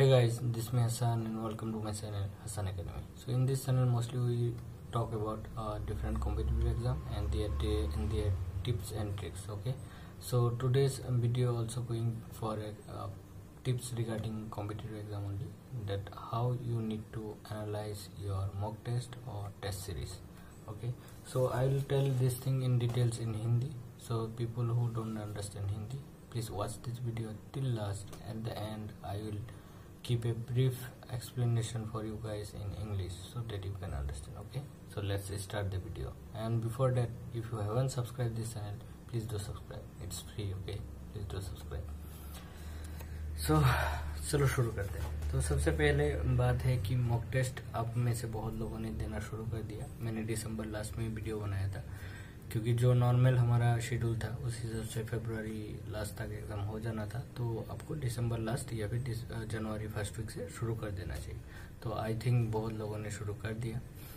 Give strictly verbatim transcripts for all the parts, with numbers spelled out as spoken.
Hey guys, this is me Hassan and welcome to my channel Hassan Academy. So in this channel mostly we talk about uh, different competitive exam and their and their tips and tricks. Okay, so today's video also going for a, uh, tips regarding competitive exam only, that how you need to analyze your mock test or test series. Okay, so I will tell this thing in details in Hindi, so people who don't understand Hindi, please watch this video till last. At the end I will keep a brief explanation for you guys in English so that you can understand. Okay, so let's start the video. And before that, if you haven't subscribed this channel, please do subscribe, it's free. Okay, please do subscribe. So चलो शुरू करते हैं। तो सबसे पहले बात है कि मॉक टेस्ट आप में से बहुत लोगों ने देना शुरू कर दिया। मैंने दिसंबर लास्ट में वीडियो बनाया था, क्योंकि जो नॉर्मल हमारा शेड्यूल था उस हिसाब से फरवरी लास्ट तक एग्जाम हो जाना था, तो आपको दिसंबर लास्ट या फिर जनवरी फर्स्ट वीक से शुरू कर देना चाहिए। तो आई थिंक बहुत लोगों ने शुरू कर दिया,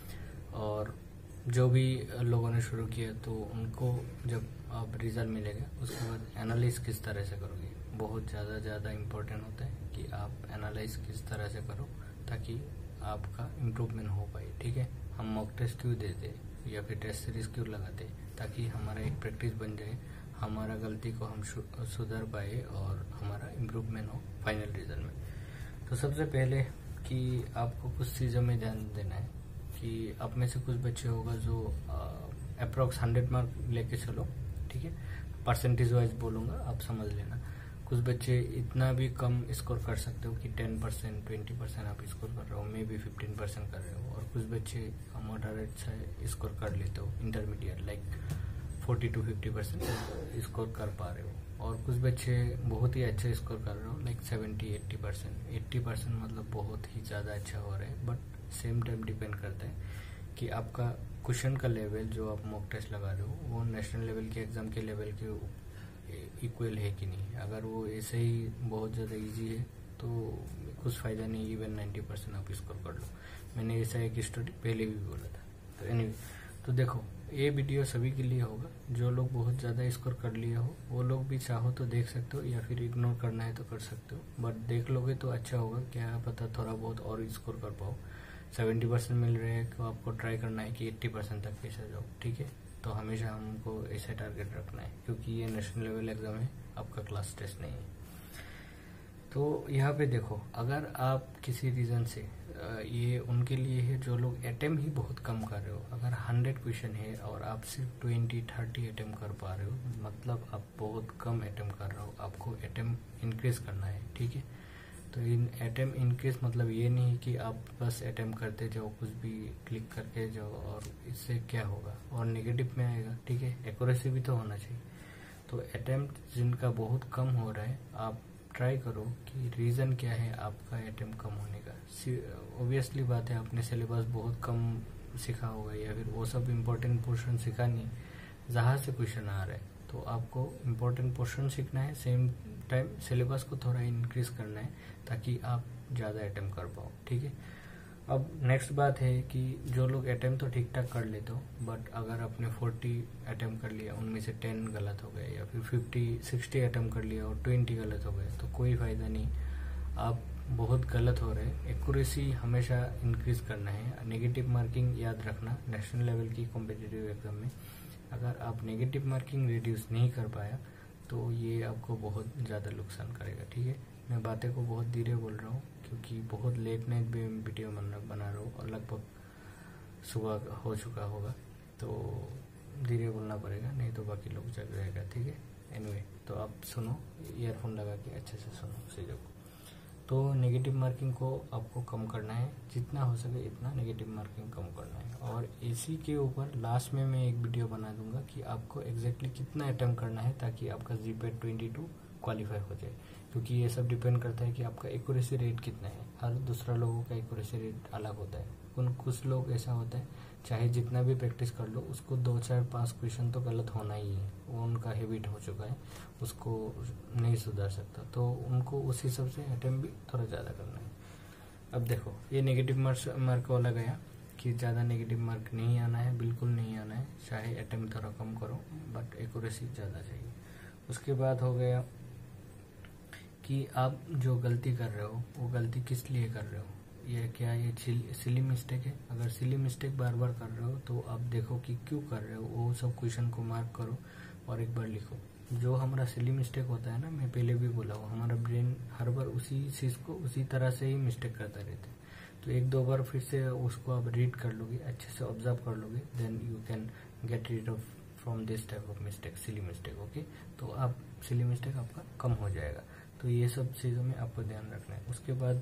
और जो भी लोगों ने शुरू किया तो उनको जब आप रिजल्ट मिलेगा उसके बाद एनालिस किस तरह से करोगे, बहुत ज़्यादा ज़्यादा इम्पोर्टेंट होता है कि आप एनालाइज किस तरह से करो ताकि आपका इम्प्रूवमेंट हो पाए। ठीक है, हम मॉक टेस्ट क्यों देते या फिर टेस्ट सीरीज क्यों लगाते, ताकि हमारा एक प्रैक्टिस बन जाए, हमारा गलती को हम सुधार पाए और हमारा इम्प्रूवमेंट हो फाइनल रिजल्ट में। तो सबसे पहले कि आपको कुछ चीज़ों में ध्यान देना है कि आप में से कुछ बच्चे होगा जो अप्रोक्स हंड्रेड मार्क लेके चलो। ठीक है, परसेंटेज वाइज बोलूँगा, आप समझ लेना। कुछ बच्चे इतना भी कम स्कोर कर सकते हो कि टेन परसेंट ट्वेंटी परसेंट आप स्कोर कर रहे हो, मे बी फिफ्टीन परसेंट कर रहे हो, और कुछ बच्चे मॉडरेट से स्कोर कर लेते हो, intermediate like forty to fifty percent score कर पा रहे हो, और कुछ बच्चे बहुत ही अच्छा स्कोर कर रहे हो like seventy eighty percent eighty percent मतलब बहुत ही ज़्यादा अच्छा हो रहा है। बट सेम टाइम डिपेंड करता है कि आपका क्वेश्चन का लेवल जो आप मॉक टेस्ट लगा रहे हो वो नेशनल लेवल के एग्जाम के लेवल के इक्वल है कि नहीं। अगर वो ऐसे ही बहुत ज़्यादा इजी है तो कुछ फ़ायदा नहीं, इवन नाइन्टी परसेंट आप स्कोर कर लो। मैंने ऐसा एक स्टोरी पहले भी बोला था। तो एनीवे, तो देखो ये वीडियो सभी के लिए होगा। जो लोग बहुत ज़्यादा स्कोर कर लिए हो वो लोग भी चाहो तो देख सकते हो, या फिर इग्नोर करना है तो कर सकते हो, बट देख लोगे तो अच्छा होगा। क्या पता थोड़ा बहुत और स्कोर कर पाओ। सेवेंटी परसेंट मिल रहे हैं तो आपको ट्राई करना है कि एट्टी परसेंट तक कैसे जाओ। ठीक है, तो हमेशा हमको ऐसा टारगेट रखना है, क्योंकि ये नेशनल लेवल एग्जाम है, आपका क्लास टेस्ट नहीं है। तो यहाँ पे देखो, अगर आप किसी रीज़न से ये उनके लिए है जो लोग अटेम्प्ट ही बहुत कम कर रहे हो। अगर हंड्रेड क्वेश्चन है और आप सिर्फ ट्वेंटी थर्टी अटेम्प्ट कर पा रहे हो, मतलब आप बहुत कम अटेम्प्ट कर रहे हो। आपको अटेम्प्ट इंक्रीज करना है। ठीक है, तो इन अटेम्प्ट इंक्रीज मतलब ये नहीं कि आप बस अटेम्प्ट करते जाओ, कुछ भी क्लिक करके जाओ, और इससे क्या होगा और नेगेटिव में आएगा। ठीक है, एक्यूरेसी भी तो होना चाहिए। तो अटेम्प्ट जिनका बहुत कम हो रहा है, आप ट्राई करो कि रीज़न क्या है आपका अटेम्प्ट कम होने का। ऑब्वियसली बात है, आपने सिलेबस बहुत कम सीखा होगा, या फिर वो सब इम्पोर्टेंट पोर्शन सीखा नहीं जहाँ से क्वेश्चन आ रहा है। तो आपको इम्पोर्टेंट पोर्शन सीखना है, सेम टाइम सिलेबस को थोड़ा इंक्रीज करना है ताकि आप ज़्यादा अटेम्प्ट कर पाओ। ठीक है, अब नेक्स्ट बात है कि जो लोग अटेम्प्ट तो ठीक ठाक कर लेते हो, बट अगर आपने फोर्टी अटेम्प्ट कर लिया, उनमें से टेन गलत हो गए, या फिर फिफ्टी सिक्सटी अटेम्प्ट कर लिया और ट्वेंटी गलत हो गए, तो कोई फ़ायदा नहीं। आप बहुत गलत हो रहे हैं। एक्यूरेसी हमेशा इंक्रीज करना है। नेगेटिव मार्किंग याद रखना, नेशनल लेवल की कॉम्पिटिटिव एग्जाम में अगर आप नेगेटिव मार्किंग रिड्यूस नहीं कर पाया तो ये आपको बहुत ज़्यादा नुकसान करेगा। ठीक है, मैं बातें को बहुत धीरे बोल रहा हूँ क्योंकि बहुत लेट नाइट भी वीडियो बना बना रहा हूँ और लगभग सुबह हो चुका होगा, तो धीरे बोलना पड़ेगा, नहीं तो बाकी लोग जग रहेगा। ठीक है, एनीवे, तो आप सुनो, ईयरफोन लगा के अच्छे से सुनो चीज़ों को। तो नेगेटिव मार्किंग को आपको कम करना है, जितना हो सके इतना नेगेटिव मार्किंग कम करना है। और इसी के ऊपर लास्ट में मैं एक वीडियो बना दूंगा कि आपको एग्जैक्टली कितना अटेम्प्ट करना है ताकि आपका जीपैट ट्वेंटी टू क्वालिफाई हो जाए, क्योंकि ये सब डिपेंड करता है कि आपका एक्यूरेसी रेट कितना है। हर दूसरा लोगों का एक्यूरेसी रेट अलग होता है। उन कुछ लोग ऐसा होता है चाहे जितना भी प्रैक्टिस कर लो उसको दो चार पाँच क्वेश्चन तो गलत होना ही है, वो उनका हैबिट हो चुका है, उसको नहीं सुधार सकता, तो उनको उस हिसाब से अटेम्प्ट भी थोड़ा ज़्यादा करना है। अब देखो, ये नेगेटिव मार्क्स मार्क वाला गया कि ज़्यादा नेगेटिव मार्क नहीं आना है, बिल्कुल नहीं आना है, चाहे अटेम्प्ट थोड़ा कम करो बट एक्यूरेसी ज़्यादा चाहिए। उसके बाद हो गया कि आप जो गलती कर रहे हो वो गलती किस लिए कर रहे हो, ये क्या ये सिली मिस्टेक है। अगर सिली मिस्टेक बार बार कर रहे हो तो आप देखो कि क्यों कर रहे हो, वो सब क्वेश्चन को मार्क करो और एक बार लिखो। जो हमारा सिली मिस्टेक होता है ना, मैं पहले भी बोला हूँ, हमारा ब्रेन हर बार उसी चीज़ को उसी तरह से ही मिस्टेक करता रहता है। तो एक दो बार फिर से उसको आप रीड कर लोगे, अच्छे से ऑब्जर्व कर लोगे, then you can get rid of from this type of mistake, silly mistake. Okay, तो आप सिली मिस्टेक आपका कम हो जाएगा। तो ये सब चीज़ों में आपको ध्यान रखना है। उसके बाद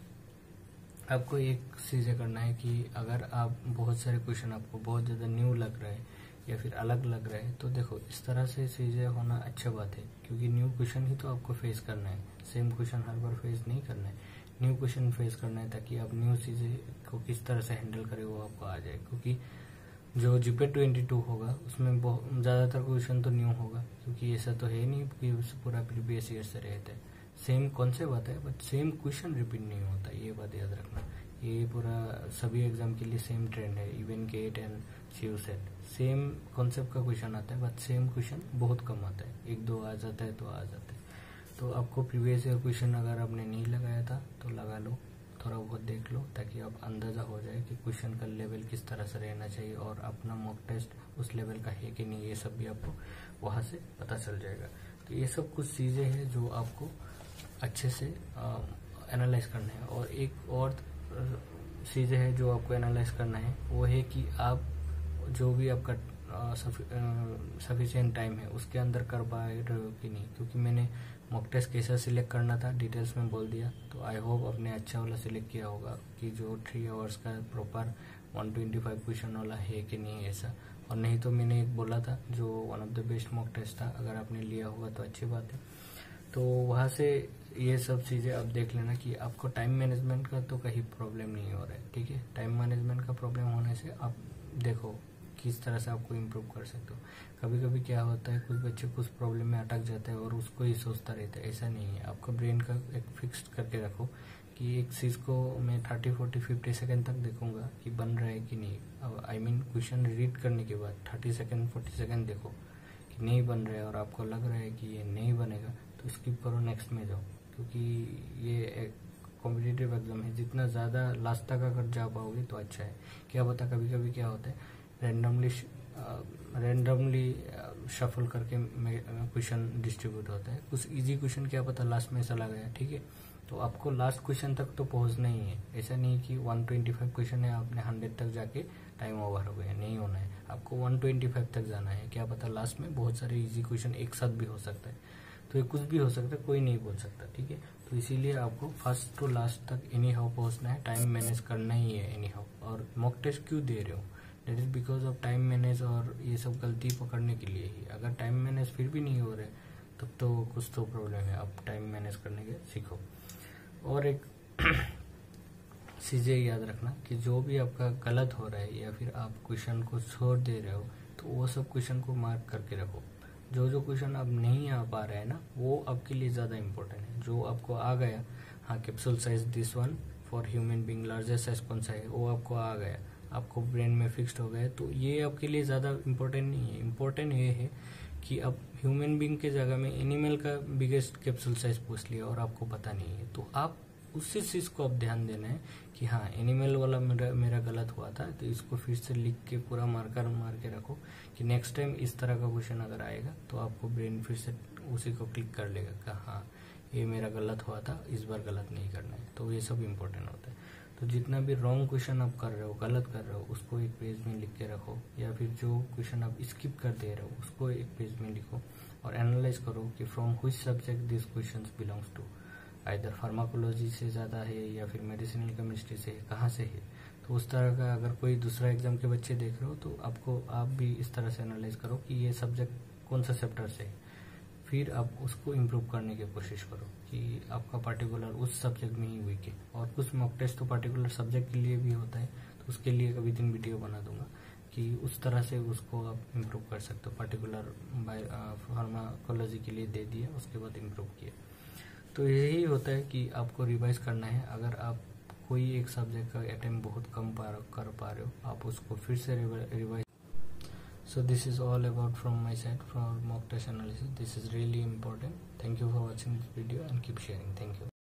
आपको एक चीज़ें करना है कि अगर आप बहुत सारे क्वेश्चन आपको बहुत ज़्यादा न्यू लग रहा है या फिर अलग लग रहा है, तो देखो इस तरह से चीज़ें होना अच्छा बात है, क्योंकि न्यू क्वेश्चन ही तो आपको फेस करना है। सेम क्वेश्चन हर बार फेस नहीं करना है, न्यू क्वेश्चन फेस करना है, ताकि आप न्यू चीज़ें को किस तरह से हैंडल करें वो आपको आ जाए। क्योंकि जो जीपीएट ट्वेंटी टू होगा उसमें बहुत ज़्यादातर क्वेश्चन तो न्यू होगा, क्योंकि ऐसा तो है नहीं कि पूरा प्रीवियस ईयर से रहता है। सेम कॉन्सेप्ट आता है बट सेम क्वेश्चन रिपीट नहीं होता, ये बात याद रखना। ये पूरा सभी एग्जाम के लिए सेम ट्रेंड है, even GATE and CUSAT same concept का क्वेश्चन आता है, बट सेम क्वेश्चन बहुत कम आता है, एक दो आ जाता है तो आ जाता है। तो आपको प्रीवियस ईयर क्वेश्चन अगर आपने नहीं लगाया था तो लगा लो, थोड़ा बहुत देख लो, ताकि आप अंदाज़ा हो जाए कि क्वेश्चन का लेवल किस तरह से रहना चाहिए और अपना मॉक टेस्ट उस लेवल का है कि नहीं, ये सब भी आपको वहाँ से पता चल जाएगा। तो ये सब कुछ चीज़ें हैं जो आपको अच्छे से एनालाइज करना है। और एक और चीज़ें है जो आपको एनालाइज करना है, वो है कि आप जो भी आपका सफिशिएंट टाइम है उसके अंदर कर पा रहे हो कि नहीं। क्योंकि मैंने मॉक टेस्ट कैसा सिलेक्ट करना था डिटेल्स में बोल दिया, तो आई होप आपने अच्छा वाला सिलेक्ट किया होगा कि जो थ्री आवर्स का proper one twenty five question वाला है कि नहीं ऐसा। और नहीं तो मैंने एक बोला था जो one of the best mock test था, अगर आपने लिया होगा तो अच्छी बात है। तो वहाँ से ये सब चीज़ें आप देख लेना कि आपको टाइम मैनेजमेंट का तो कहीं प्रॉब्लम नहीं हो रहा है, ठीक है। टाइम मैनेजमेंट का प्रॉब्लम होने से आप देखो किस तरह से आपको इम्प्रूव कर सकते हो। कभी कभी क्या होता है, कुछ बच्चे कुछ प्रॉब्लम में अटक जाते हैं और उसको ही सोचता रहता है, ऐसा नहीं है। आपका ब्रेन का एक फिक्स करके रखो कि एक चीज़ को मैं थर्टी फोर्टी फिफ्टी सेकेंड तक देखूंगा कि बन रहा है कि नहीं। अब आई मीन क्वेश्चन रीड करने के बाद थर्टी सेकेंड फोर्टी सेकेंड देखो कि नहीं बन रहा है और आपको लग रहा है कि ये नहीं बनेगा तो स्किप करो, नेक्स्ट में जाओ। क्योंकि ये एक कॉम्पिटिटिव एग्जाम है, जितना ज़्यादा लास्ट तक अगर जा पाओगे तो अच्छा है। क्या पता कभी कभी क्या होता है, रैंडमली रैंडमली शफल करके क्वेश्चन डिस्ट्रीब्यूट होता है। कुछ इजी क्वेश्चन क्या पता लास्ट में चला गया, ठीक है। तो आपको लास्ट क्वेश्चन तक तो पहुंचना ही है। ऐसा नहीं कि वन ट्वेंटी फाइव क्वेश्चन है आपने हंड्रेड तक जाके टाइम ओवर हो गया, नहीं होना है। आपको वन ट्वेंटी फाइव तक जाना है। क्या पता लास्ट में बहुत सारे इजी क्वेश्चन एक साथ भी हो सकता है, तो ये कुछ भी हो सकता है, कोई नहीं बोल सकता, ठीक है। तो इसीलिए आपको फर्स्ट टू लास्ट तक एनी हाउ पहुंचना है, टाइम मैनेज करना ही है एनी हाउ। और मॉक टेस्ट क्यों दे रहे हो, that is because of time manage और ये सब गलती पकड़ने के लिए ही। अगर टाइम मैनेज फिर भी नहीं हो रहे तब तो कुछ तो प्रॉब्लम है, आप टाइम मैनेज करने के सीखो। और एक चीज़ें याद रखना कि जो भी आपका गलत हो रहा है या फिर आप क्वेश्चन को छोड़ दे रहे हो तो वो सब क्वेश्चन को मार्क करके रखो। जो जो क्वेश्चन अब नहीं आ पा रहा है ना, वो आपके लिए ज़्यादा इंपॉर्टेंट है। जो आपको आ गया, हाँ capsule size this one for human being largest size कौन सा है, वो आपको आ गया, आपको ब्रेन में फिक्स्ड हो गया, तो ये आपके लिए ज़्यादा इम्पोर्टेंट नहीं है। इम्पोर्टेंट ये है कि अब ह्यूमन बीइंग के जगह में एनिमल का बिगेस्ट कैप्सूल साइज पूछ लिया और आपको पता नहीं है, तो आप उसी चीज़ को आप ध्यान देना है कि हाँ एनिमल वाला मेरा मेरा गलत हुआ था, तो इसको फिर से लिख के पूरा मार्कर मार के रखो कि नेक्स्ट टाइम इस तरह का क्वेश्चन अगर आएगा तो आपको ब्रेन फिर से उसी को क्लिक कर लेगा कि हाँ ये मेरा गलत हुआ था, इस बार गलत नहीं करना है। तो ये सब इम्पोर्टेंट होता है। तो जितना भी रॉन्ग क्वेश्चन आप कर रहे हो, गलत कर रहे हो, उसको एक पेज में लिख के रखो, या फिर जो क्वेश्चन आप स्किप कर दे रहे हो उसको एक पेज में लिखो और एनालाइज करो कि from which subject this questions belongs to. Either pharmacology से ज़्यादा है या फिर मेडिसिनल केमिस्ट्री से है, कहाँ से है। तो उस तरह का अगर कोई दूसरा एग्जाम के बच्चे देख रहे हो तो आपको आप भी इस तरह से एनालाइज करो कि ये सब्जेक्ट कौन सा चैप्टर से है, फिर आप उसको इम्प्रूव करने की कोशिश करो कि आपका पार्टिकुलर उस सब्जेक्ट में ही वीक है। और कुछ मॉक टेस्ट तो पार्टिकुलर सब्जेक्ट के लिए भी होता है, तो उसके लिए कभी दिन वीडियो बना दूंगा कि उस तरह से उसको आप इम्प्रूव कर सकते हो। पार्टिकुलर फार्माकोलॉजी के लिए दे दिया, उसके बाद इम्प्रूव किया। तो यही होता है कि आपको रिवाइज करना है। अगर आप कोई एक सब्जेक्ट का अटेम्प्ट बहुत कम कर पा रहे हो, आप उसको फिर से revise So this is all about from my side for mock test analysis. This is really important. Thank you for watching this video and keep sharing. Thank you.